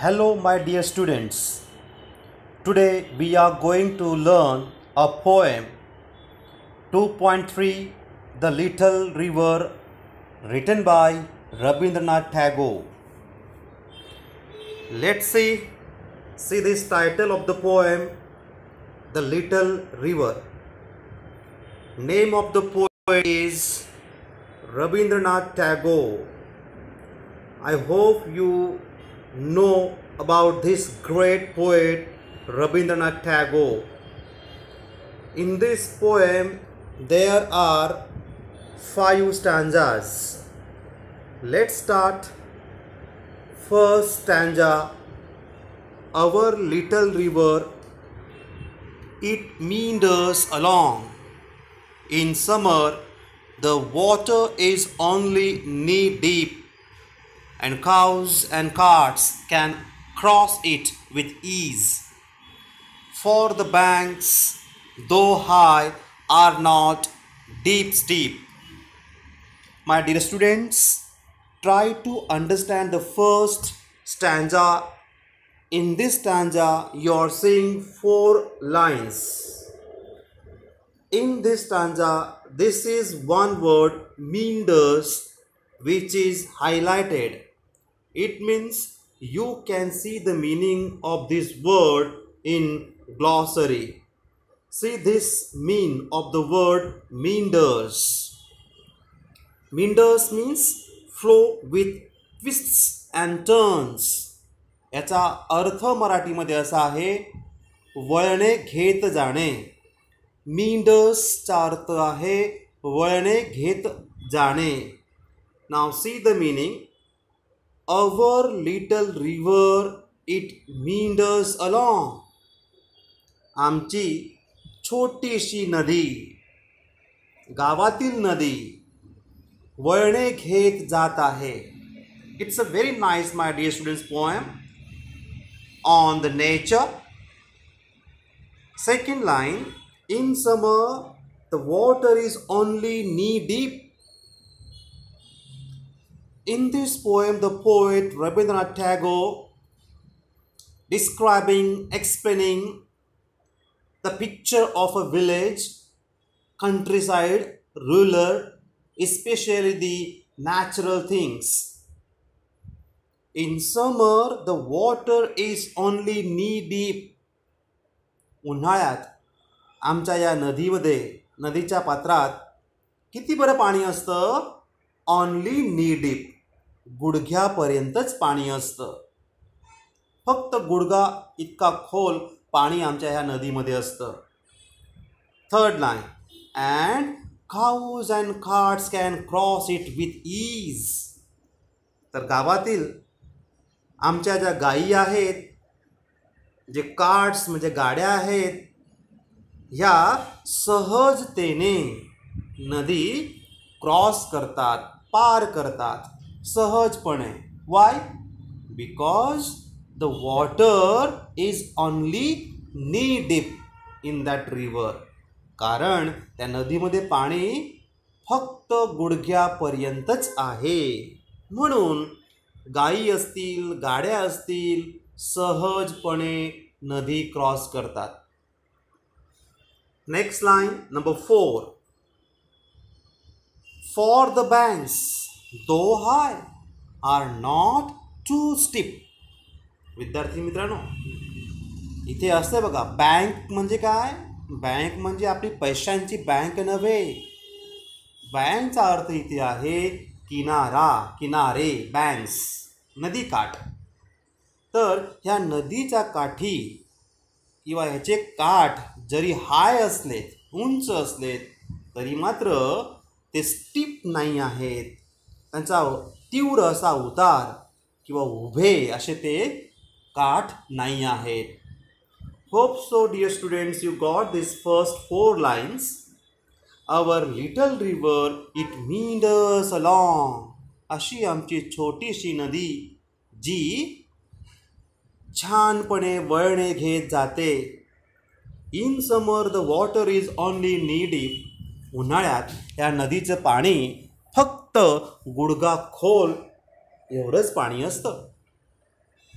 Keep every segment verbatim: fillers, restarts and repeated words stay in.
Hello, my dear students. Today we are going to learn a poem two point three The Little River, written by Rabindranath Tagore. Let's see see this title of the poem, The Little River. Name of the poet is Rabindranath Tagore. I hope you know about this great poet Rabindranath Tagore. In this poem there are five stanzas. Let's start. First stanza. Our little river, it meanders along. In summer the water is only knee deep, and cows and carts can cross it with ease. For the banks, though high, are not deep steep. My dear students, try to understand the first stanza. In this stanza, you are seeing four lines. In this stanza, this is one word, meanders, which is highlighted. It means you can see the meaning of this word in glossary. See this mean of the word meanders. Meanders means flow with twists and turns. याचा अर्थ मराठीमध्ये असा आहे वळणे घेत जाणे. मींडर्सचा अर्थ आहे वळणे घेत जाणे. Now see the meaning. Our little river, it meanders along. आमची छोटीशी नदी, गावातील नदी वळणे घेत जात आहे. It's a very nice, my dear students, poem on the nature. Second line. In summer the water is only knee deep. In this poem, the poet Rabindranath Tagore describing, explaining the picture of a village, countryside, rural, especially the natural things. In summer, the water is only knee deep. उन्हाळ्यात आमच्या या नदीमध्ये, नदीच्या पात्रात किती बरं पाणी असतं? Only knee deep. गुडघ्यापर्यंतच पाणी असतं. फक्त गुडघा इतका खोल पाणी आमच्या ह्या नदीमध्ये असतं. Third line. And cows and carts can cross it with ease. तर गावातील आमच्या ज्या गायी आहेत, जे कार्ट्स म्हणजे गाड्या आहेत, ह्या सहजतेने नदी क्रॉस करतात, पार करतात सहजपणे. Why? Because the water is only knee deep in that river. कारण त्या नदीमध्ये पाणी फक्त गुडघ्यापर्यंतच आहे. म्हणून गायी असतील, गाड्या असतील, सहजपणे नदी क्रॉस करतात. Next line, number four. For the banks, though high, are not too steep. विद्यार्थी मित्रांनो, इथे असते बघा, बँक म्हणजे काय? बँक म्हणजे आपली पैशांची बँक नव्हे. बँकचा अर्थ इथे आहे किनारा, किनारे, बँक्स, नदीकाठ. तर ह्या नदीच्या काठी किंवा ह्याचे काठ जरी हाय असलेत, उंच असलेत, तरी मात्र ते स्टीप नाही आहेत. त्यांचा तीव्र असा उतार किंवा उभे असे ते काठ नाही आहेत. Hope so dear students, you got this first four lines. Our little river, it meanders along. अशी आमची छोटीशी नदी जी छानपणे वळणे घेत जाते. In summer the water is only knee deep. उन्हाळ्यात या नदीचं पाणी फक्त गुडघा खोल एवढंच पाणी असतं.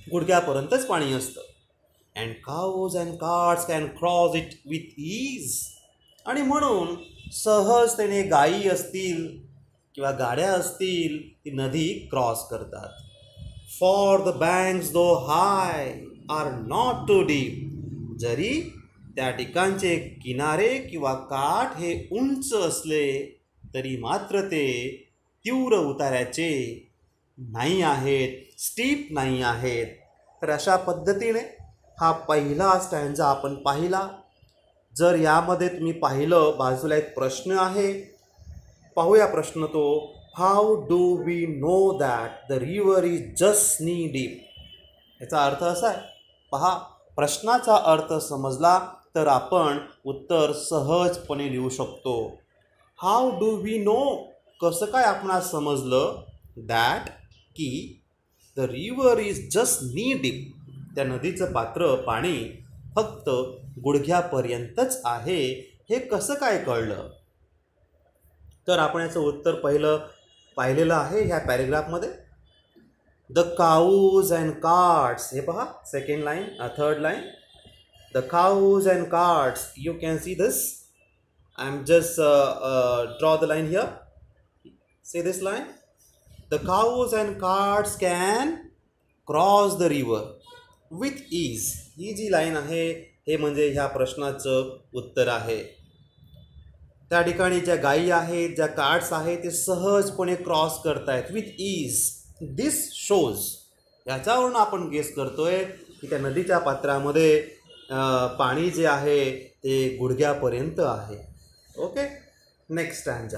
गुडघ्यापर्यंतच पाणी असतं. And cows and cards can cross it with ease. आणि म्हणून सहजतेने गायी असतील किंवा गाड्या असतील ती नदी क्रॉस करतात. For the banks though high are not too deep. जरी त्या ठिकाणचे किनारे किंवा काठ हे उंच असले तरी मात्र ते तीव्र उतार्याचे नाही आहेत, स्टीप नाही आहेत. तर अशा पद्धतीने हा पहिला स्टँजा आपण पाहिला. जर यामध्ये तुम्ही पाहिलं बाजूला एक प्रश्न आहे, पाहूया प्रश्न तो. How do we know that the river is just knee deep. याचा अर्थ असा आहे, पहा प्रश्नाचा अर्थ समजला तर आपण उत्तर सहजपणे लिहू शकतो. हाऊ डू वी नो, कसं काय आपणास समजलं दॅट की the river is just knee deep, त्या नदीचं पात्र पाणी फक्त गुडघ्यापर्यंतच आहे हे कसं काय कळलं. तर आपण याचं उत्तर पहिलं पाहिलेलं आहे ह्या पॅरेग्राफमध्ये. द काऊज अँड कार्ड्स, हे पहा second line, third line. The cows and cards, you can see this. I am just draw the line here. See this line. The cows and cards can cross the river with ease. ही जी line आहे हे म्हणजे ह्या प्रश्नाचं उत्तर आहे. त्या ठिकाणी ज्या गायी आहेत, ज्या कार्ड्स आहेत ते सहजपणे क्रॉस करतायत विथ ईज. दिस शोज, याच्यावरून आपण गेस करतोय की त्या नदीच्या पात्रामध्ये पाणी जे आहे ते गुडघ्यापर्यंत आहे. Okay, next stanza.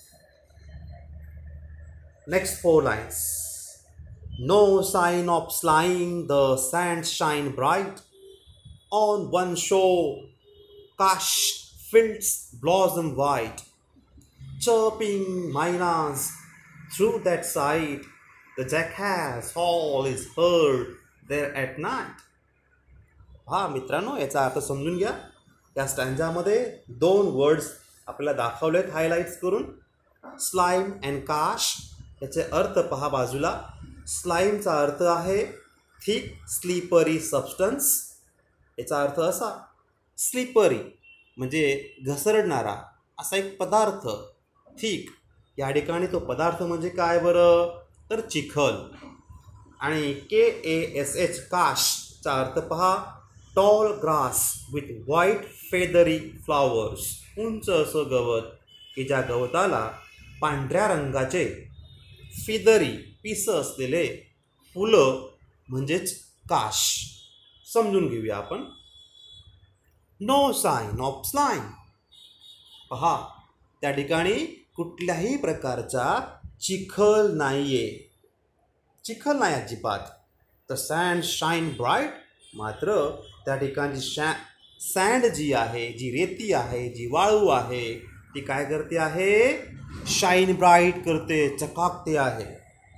Next four lines. No sign of slime, the sand shine bright. On one shore, cash fields blossom white. Chirping mynas through that side, the jackass hall is heard there at night. हा मित्रांनो, याचा अर्थ समजून घ्या. या स्टँजामध्ये दोन words आपल्याला दाखवलेत हायलाइट्स करून. स्लाइम अँड काश, याचे अर्थ पहा बाजूला. स्लाइमचा अर्थ आहे थिक स्लीपरी सबस्टन्स. याचा अर्थ असा, स्लिपरी म्हणजे घसरणारा असा एक पदार्थ. थिक, या ठिकाणी तो पदार्थ म्हणजे काय बरं, तर चिखल. आणि के ए एस एच, काशचा अर्थ पहा, tall grass with white feathery flowers. उंच असं गवत की ज्या गवताला पांढऱ्या रंगाचे फिदरी पिसं असलेले फुलं म्हणजेच काश. समजून घेऊया आपण. नो साइन ऑफ स्लाइम, पहा त्या ठिकाणी कुठल्याही प्रकारचा चिखल नाहीये, चिखल नाही अजिबात. द सँड शाइन ब्राईट, मात्र त्या ठिकाणी शॅ सँड जी आहे, जी रेती आहे, जी वाळू आहे ती काय करते आहे, शाइन ब्राईट करते, चकाकते आहे.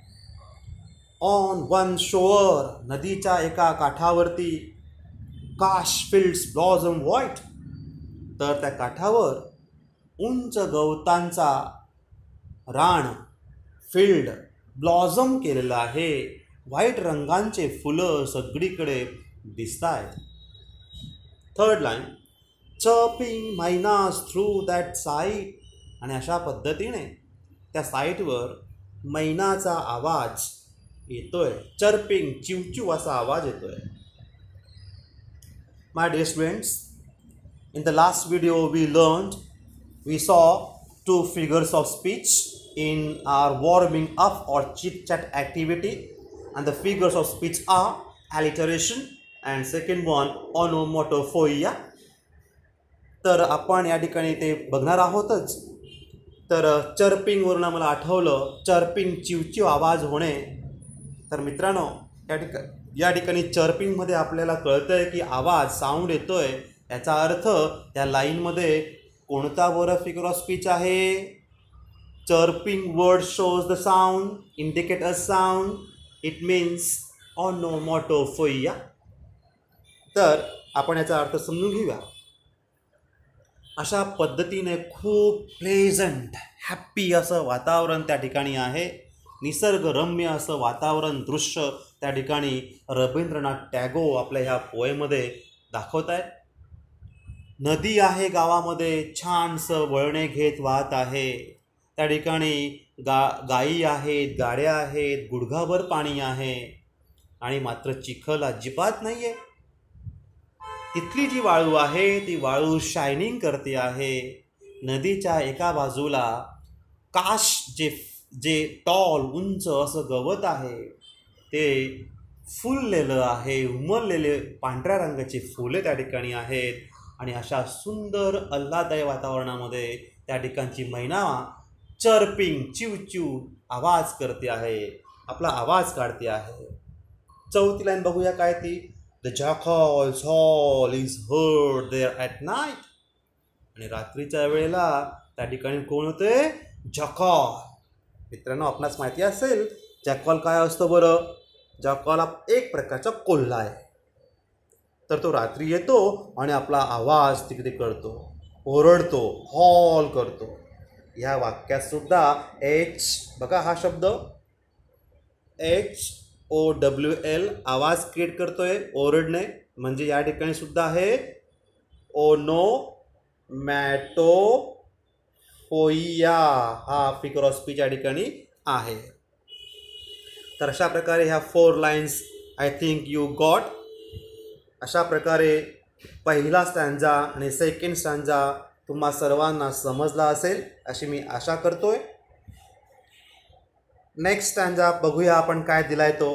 ऑन वन शोअर, नदीच्या एका काठावरती. काश फिल्ड्स ब्लॉझम व्हाईट, तर त्या काठावर उंच गवतांचा रान, फील्ड ब्लॉझम केलेलं आहे. व्हाईट रंगांचे फुलं सगळीकडे दिसत आहेत. Third line. Chirping mynas through that site. आणि अशा पद्धतीने त्या साईटवर मैनाचा आवाज येतोय. चर्पिंग, चिवचिव असा आवाज येतोय. My dear students, in the last video we learned, we saw two figures of speech in our warming up or chit chat activity, and the figures of speech are alliteration and second one onomatopoeia. तर आपण या ठिकाणी ते बघणार आहोतच. तर chirping वरून आम्हाला आठवलं, चर्पिंग चिवचिव आवाज होणे. तर मित्रांनो, या ठिकाणी या ठिकाणी चर्पिंगमध्ये आपल्याला कळतं आहे की आवाज, साऊंड येतो आहे. याचा अर्थ त्या लाईनमध्ये कोणता बरं फिगर ऑफ स्पीच आहे. Chirping word shows the sound, indicate a sound, it means onomatopoeia. तर आपण याचा अर्थ समजून घेऊया. अशा पद्धतीने खूप प्लेझंट, हॅप्पी असं वातावरण त्या ठिकाणी आहे. निसर्गरम्य असं वातावरण, दृश्य त्या ठिकाणी रवींद्रनाथ टागोर आपल्या ह्या पोएमध्ये दाखवत आहेत. नदी आहे गावामध्ये छानसं वळणे घेत वाहत आहे. त्या ठिकाणी गा गायी आहेत, गाड्या आहेत, गुडघाभर पाणी आहे आणि मात्र चिखल अजिबात नाही आहे. तिथली जी वाळू आहे ती वाळू शायनिंग करते आहे. नदीच्या एका बाजूला काश जे जे टॉल उंच असं गवत आहे ते फुललेलं आहे. उमललेले पांढऱ्या रंगाची फुले त्या ठिकाणी आहेत आणि अशा सुंदर आल्हाददायी वातावरणामध्ये त्या ठिकाणची मैना चर्पिंग चिवचिव आवाज करते आहे, आपला आवाज काढते आहे. चौथी लाईन बघूया काय ती. The jackals howl is heard there at night. आणि रात्रीच्या वेळेला त्या ठिकाणी कोण होते? जॅकॉल. मित्रांनो, आपणास माहिती असेल जॅकॉल काय असतो बरं? जॅकॉल हा एक प्रकारचा कोल्हा आहे. तर तो रात्री येतो आणि आपला आवाज तिकडे करतो, ओरडतो, हॉल करतो. ह्या वाक्यात सुद्धा एच बघा, हा शब्द एच ओ डब्ल्यू एल आवाज क्रिएट करतोय, ओरडणे. म्हणजे या ठिकाणी सुद्धा आहे ओनो मॅटो फोइया हा फिगर ऑफ स्पीच या ठिकाणी आहे. तर अशा प्रकारे ह्या four lines I think you got. अशा प्रकारे पहिला स्टँजा आणि सेकंड स्टँजा तुम्हा सर्वांना समजला असेल अशी मी आशा करतोय. नेक्स्ट स्टँजा बघूया आपण काय दिलाय तो.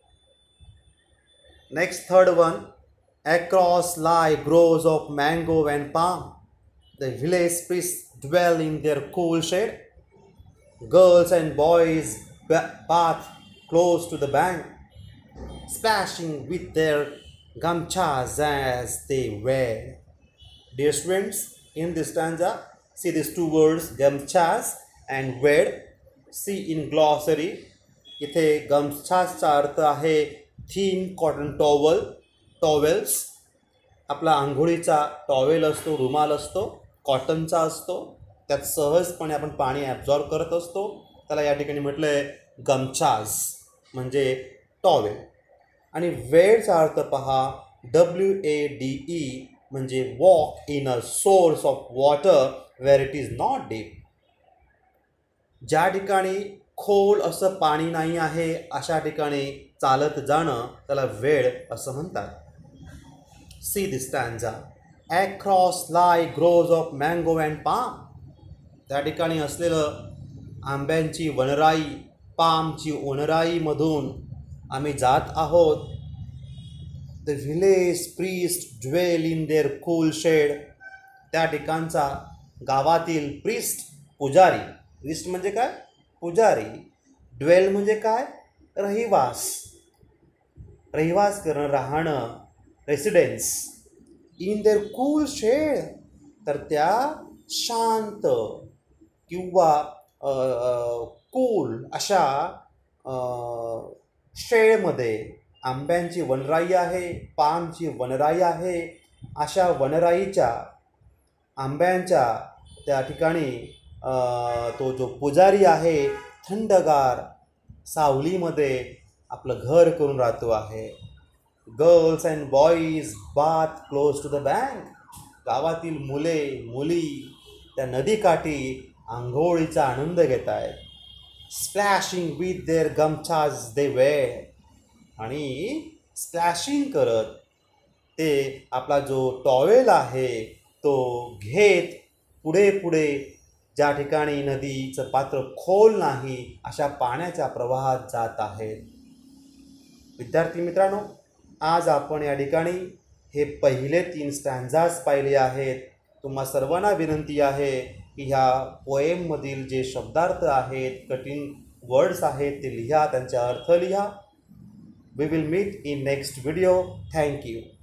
Next third one. Across lie groves of mango and palm. The village priests dwell in their cool shade. Girls and boys bath close to the bank, splashing with their gamchas as they wear. Dear students, in this stanza, see these two words, gamchas and wear. See in glossary. इथे गमछासचा अर्थ आहे thin cotton towel, towels. आपला आंघोळीचा towel असतो, रुमाल असतो, कॉटनचा असतो. त्यात सहजपणे आपण पाणी ॲब्झॉर्ब करत असतो. त्याला या ठिकाणी म्हटलं आहे गमछास म्हणजे टॉवेल. आणि वेळचा अर्थ पहा, डब्ल्यू ए डी ई म्हणजे walk in a source of water where it is not deep. ज्या ठिकाणी खोल असं पाणी नाही आहे अशा ठिकाणी चालत जाणं त्याला वेळ असं म्हणतात. See this stanza. Across lie groves of mango and palm. त्या ठिकाणी असलेलं आंब्यांची वनराई, पामची ओनराईमधून आम्ही जात आहोत. The village priest dwell in their cool shade. त्या ठिकाणचा गावातील प्रीस्ट पुजारी. प्रीस्ट म्हणजे काय? पुजारी. ड्वेल म्हणजे काय? रहिवास. रहिवास करणं, राहणं, residence. In their cool shade तर त्या शांत किंवा कूल अशा शेडमध्ये. आंब्यांची वनराई आहे, पामची वनराई आहे. अशा वनराईच्या आंब्यांच्या त्या ठिकाणी तो जो पुजारी आहे थंडगार सावलीमध्ये आपलं घर करून राहतो आहे. Girls and boys bathe close to the bank. गावातील मुले मुली त्या नदीकाठी आंघोळीचा आनंद घेत आहेत. Splashing with their gamchas they wear. आणि स्प्लॅशिंग करत ते आपला जो टॉवेल आहे तो घेत पुढे पुढे ज्या ठिकाणी नदीचं पात्र खोल नाही अशा पाण्याच्या प्रवाहात जात आहेत. विद्यार्थी मित्रांनो, आज आपण या ठिकाणी हे पहिले तीन स्टँजाज पाहिले आहेत. तुम्हा सर्वांना विनंती आहे की ह्या पोएममधील जे शब्दार्थ आहेत, कठीण वर्ड्स आहेत ते लिहा, त्यांचा अर्थ लिहा. We will meet in next video. Thank you.